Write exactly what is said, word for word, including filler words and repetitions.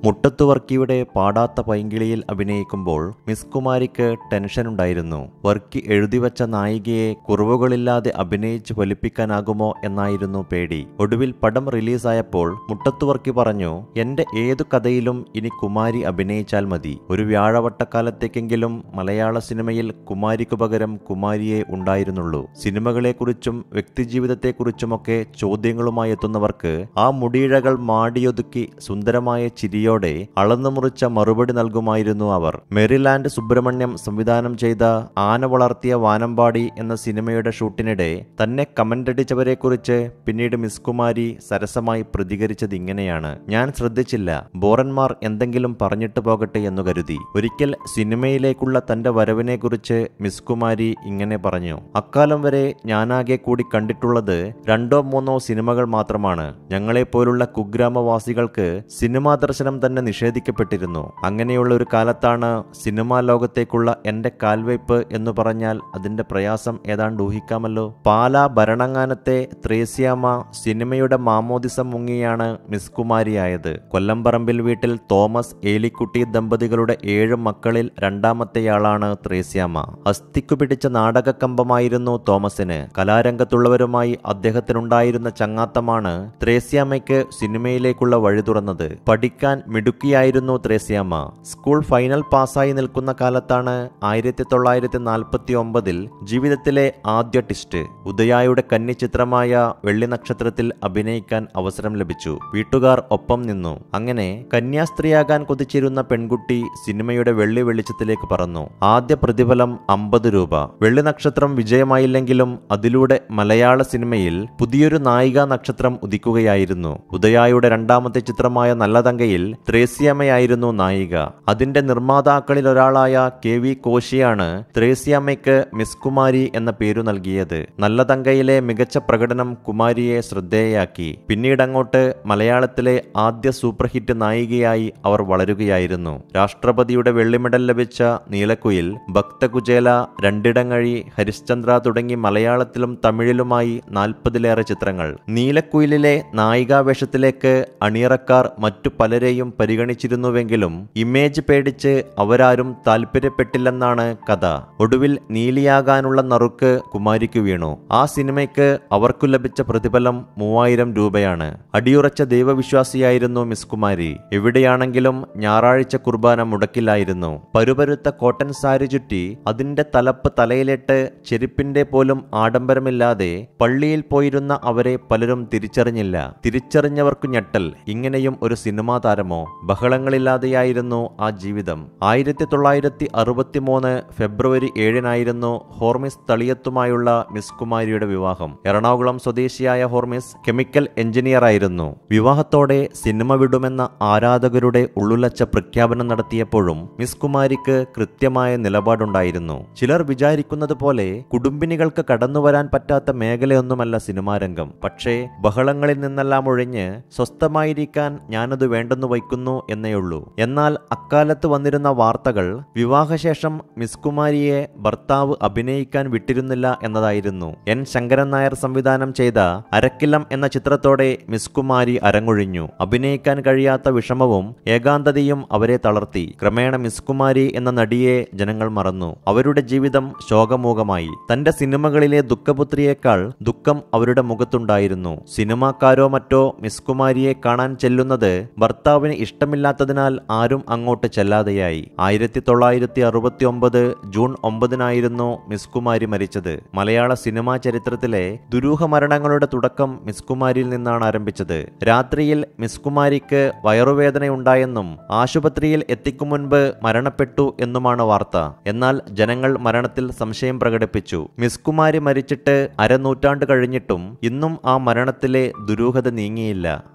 മുട്ടത്തു വർക്കിയുടെ പാടാത്ത പൈങ്കിളിയിൽ അഭിനയിക്കുമ്പോൾ മിസ് കുമാരിക്ക് ടെൻഷനുണ്ടായിരുന്നു. വർക്കി എഴുതിവച്ച നായികയെ കുറവുകളില്ലാതെ അഭിനയിച്ച് ഫലിപ്പിക്കാനാകുമോ എന്നായിരുന്നു പേടി. ഒടുവിൽ പടം റിലീസായപ്പോൾ മുട്ടത്തു വർക്കി പറഞ്ഞു, എന്റെ ഏതു കഥയിലും ഇനി കുമാരി അഭിനയിച്ചാൽ മതി. ഒരു വ്യാഴവട്ടക്കാലത്തേക്കെങ്കിലും മലയാള സിനിമയിൽ കുമാരിക്കു പകരം കുമാരിയെ ഉണ്ടായിരുന്നുള്ളൂ. സിനിമകളെക്കുറിച്ചും വ്യക്തിജീവിതത്തെക്കുറിച്ചുമൊക്കെ ചോദ്യങ്ങളുമായി എത്തുന്നവർക്ക് ആ മുടിയിഴകൾ മാടിയൊതുക്കി സുന്ദരമായ ചിരിയോടെ അളന്നു മുറിച്ച മറുപടി നൽകുമായിരുന്നു അവർ. മെറിലാൻഡ് സുബ്രഹ്മണ്യം സംവിധാനം ചെയ്ത ആന വളർത്തിയ വാനമ്പാടി എന്ന സിനിമയുടെ ഷൂട്ടിനിടെ തന്നെ കമന്റടിച്ചവരെക്കുറിച്ച് പിന്നീട് മിസ് കുമാരി സരസമായി പ്രതികരിച്ചത് ഇങ്ങനെയാണ്: ഞാൻ ശ്രദ്ധിച്ചില്ല, ബോറന്മാർ എന്തെങ്കിലും പറഞ്ഞിട്ട് പോകട്ടെ എന്നു കരുതി. ഒരിക്കൽ സിനിമയിലേക്കുള്ള തന്റെ വരവിനെക്കുറിച്ച് മിസ് കുമാരി ഇങ്ങനെ പറഞ്ഞു: അക്കാലം വരെ ഞാനാകെ കൂടി കണ്ടിട്ടുള്ളത് രണ്ടോ മൂന്നോ സിനിമകൾ മാത്രമാണ്. ഞങ്ങളെപ്പോലുള്ള കുഗ്രാമവാസികൾക്ക് സിനിമാ ദർശനം തന്നെ നിഷേധിക്കപ്പെട്ടിരുന്നു. അങ്ങനെയുള്ള ഒരു കാലത്താണ് സിനിമാ ലോകത്തേക്കുള്ള എന്റെ കാൽവയ്പ് എന്ന് പറഞ്ഞാൽ അതിന്റെ പ്രയാസം ഏതാണ്ട് ഊഹിക്കാമല്ലോ. പാലാ ഭരണങ്ങാനത്തെ ത്രേസ്യാമ്മ സിനിമയുടെ മാമോദിസം മുങ്ങിയാണ് മിസ് കുമാരിയായത്. കൊല്ലംപറമ്പിൽ വീട്ടിൽ തോമസ് ഏലിക്കുട്ടി ദമ്പതികളുടെ ഏഴ് മക്കളിൽ രണ്ടാമത്തെയാളാണ് ത്രേസ്യാമ്മ. അസ്ഥിക്കു പിടിച്ച നാടകക്കമ്പമായിരുന്നു തോമസിന്. കലാരംഗത്തുള്ളവരുമായി അദ്ദേഹത്തിനുണ്ടായിരുന്ന ചങ്ങാത്തമാണ് ത്രേസ്യാമ്മയ്ക്ക് സിനിമയിലേക്കുള്ള വഴി തുറന്നത്. പഠിക്കാൻ മിടുക്കിയായിരുന്നു ത്രേസ്യാമ്മ. സ്കൂൾ ഫൈനൽ പാസ്സായി നിൽക്കുന്ന കാലത്താണ് ആയിരത്തി തൊള്ളായിരത്തി നാൽപ്പത്തി ഒമ്പതിൽ ജീവിതത്തിലെ ആദ്യ ടിസ്റ്റ്. ഉദയായുടെ കന്നി ചിത്രമായ വെള്ളി നക്ഷത്രത്തിൽ അഭിനയിക്കാൻ അവസരം ലഭിച്ചു. വീട്ടുകാർ ഒപ്പം നിന്നു. അങ്ങനെ കന്യാസ്ത്രീയാകാൻ കൊതിച്ചിരുന്ന പെൺകുട്ടി സിനിമയുടെ വെള്ളി വെളിച്ചത്തിലേക്ക് പറന്നു. ആദ്യ പ്രതിഫലം അമ്പത് രൂപ. വെള്ളി നക്ഷത്രം വിജയമായില്ലെങ്കിലും അതിലൂടെ മലയാള സിനിമയിൽ പുതിയൊരു നായികാ നക്ഷത്രം ഉദിക്കുകയായിരുന്നു. ഉദയായുടെ രണ്ടാമത്തെ ചിത്രമായ നല്ലതങ്കയിൽ ത്രേസ്യാമ്മയായിരുന്നു നായിക. അതിന്റെ നിർമ്മാതാക്കളിൽ ഒരാളായ കെ വി കോശിയാണ് ത്രേസ്യാമ്മയ്ക്ക് മിസ് കുമാരി എന്ന പേരു നൽകിയത്. നല്ലതങ്കയിലെ മികച്ച പ്രകടനം കുമാരിയെ ശ്രദ്ധേയയാക്കി. പിന്നീടങ്ങോട്ട് മലയാളത്തിലെ ആദ്യ സൂപ്പർ ഹിറ്റ് നായികയായി അവർ വളരുകയായിരുന്നു. രാഷ്ട്രപതിയുടെ വെള്ളിമെഡൽ ലഭിച്ച നീലക്കുയിൽ, ഭക്തകുചേല, രണ്ടിടങ്ങഴി, ഹരിശ്ചന്ദ്ര തുടങ്ങി മലയാളത്തിലും തമിഴിലുമായി നാൽപ്പതിലേറെ ചിത്രങ്ങൾ. നീലക്കുയിലിലെ നായികാവേഷത്തിലേക്ക് അണിയറക്കാർ മറ്റു പലരെയും പരിഗണിച്ചിരുന്നുവെങ്കിലും ഇമേജ് പേടിച്ച് അവരാരും താല്പര്യപ്പെട്ടില്ലെന്നാണ് കഥ. ഒടുവിൽ നീലിയാകാനുള്ള നറുക്ക് കുമാരിക്ക് വീണു. ആ സിനിമയ്ക്ക് അവർക്കു ലഭിച്ച പ്രതിഫലം മൂവായിരം രൂപയാണ്. അടിയുറച്ച ദൈവവിശ്വാസിയായിരുന്നു മിസ് കുമാരി. എവിടെയാണെങ്കിലും ഞായറാഴ്ച കുർബാന മുടക്കില്ലായിരുന്നു. പരുപരുത്ത കോട്ടൺ സാരി ചുറ്റി അതിന്റെ തലപ്പ് തലയിലിട്ട് ചെരുപ്പിന്റെ പോലും ആഡംബരമില്ലാതെ പള്ളിയിൽ പോയിരുന്ന അവരെ പലരും തിരിച്ചറിഞ്ഞില്ല. തിരിച്ചറിഞ്ഞവർക്കു ഞെട്ടൽ. ഇങ്ങനെയും ഒരു സിനിമാ താരമോ? ബഹളങ്ങളില്ലാതെയായിരുന്നു ആ ജീവിതം. ആയിരത്തി തൊള്ളായിരത്തി അറുപത്തി മൂന്ന് ഫെബ്രുവരി ഏഴിനായിരുന്നു ഹോർമിസ് തളിയത്തുമായുള്ള മിസ് കുമാരിയുടെ വിവാഹം. എറണാകുളം സ്വദേശിയായ ഹോർമിസ് കെമിക്കൽ എഞ്ചിനീയർ ആയിരുന്നു. വിവാഹത്തോടെ സിനിമ വിടുമെന്ന ആരാധകരുടെ ഉള്ളുലച്ച പ്രഖ്യാപനം നടത്തിയപ്പോഴും മിസ് കുമാരിക്ക് കൃത്യമായ നിലപാടുണ്ടായിരുന്നു. ചിലർ വിചാരിക്കുന്നത് പോലെ കുടുംബിനികൾക്ക് കടന്നുവരാൻ പറ്റാത്ത മേഖലയൊന്നുമല്ല സിനിമാരംഗം. പക്ഷേ ബഹളങ്ങളിൽ നിന്നെല്ലാം ഒഴിഞ്ഞ് സ്വസ്ഥമായിരിക്കാൻ ഞാനത് വേണ്ടെന്ന് വയ്ക്കുന്നു എന്നേയുള്ളൂ. എന്നാൽ അക്കാലത്ത് വന്നിരുന്ന വാർത്തകൾ വിവാഹശേഷം മിസ് കുമാരിയെ ഭർത്താവ് അഭിനയിക്കാൻ വിട്ടിരുന്നില്ല എന്നതായിരുന്നു. എൻ ശങ്കരൻ നായർ സംവിധാനം ചെയ്ത അരക്കില്ലം എന്ന ചിത്രത്തോടെ മിസ് കുമാരി അരങ്ങൊഴിഞ്ഞു. അഭിനയിക്കാൻ കഴിയാത്ത വിഷമവും ഏകാന്തതയും അവരെ തളർത്തി. ക്രമേണ മിസ് കുമാരി എന്ന നടിയെ ജനങ്ങൾ മറന്നു. അവരുടെ ജീവിതം ശോകമൂകമായി. തന്റെ സിനിമകളിലെ ദുഃഖപുത്രിയേക്കാൾ ദുഃഖം അവരുടെ മുഖത്തുണ്ടായിരുന്നു. സിനിമാക്കാരോ മറ്റോ മിസ് കുമാരിയെ കാണാൻ ചെല്ലുന്നത് ഭർത്താവിന് ഇഷ്ടമില്ലാത്തതിനാൽ ആരും അങ്ങോട്ട് ചെല്ലാതെയായി. ആയിരത്തി തൊള്ളായിരത്തി അറുപത്തി ഒമ്പത് ജൂൺ ഒമ്പതിനായിരുന്നു മിസ് കുമാരി മരിച്ചത്. മലയാള സിനിമാ ചരിത്രത്തിലെ ദുരൂഹ മരണങ്ങളുടെ തുടക്കം മിസ് കുമാരിയിൽ നിന്നാണ് ആരംഭിച്ചത്. രാത്രിയിൽ മിസ് കുമാരിക്ക് വയറുവേദനയുണ്ടായെന്നും ആശുപത്രിയിൽ എത്തിക്കും മുൻപ് മരണപ്പെട്ടു എന്നുമാണ് വാർത്ത. എന്നാൽ ജനങ്ങൾ മരണത്തിൽ സംശയം പ്രകടിപ്പിച്ചു. മിസ് കുമാരി മരിച്ചിട്ട് അരനൂറ്റാണ്ട് കഴിഞ്ഞിട്ടും ഇന്നും ആ മരണത്തിലെ ദുരൂഹത നീങ്ങിയില്ല.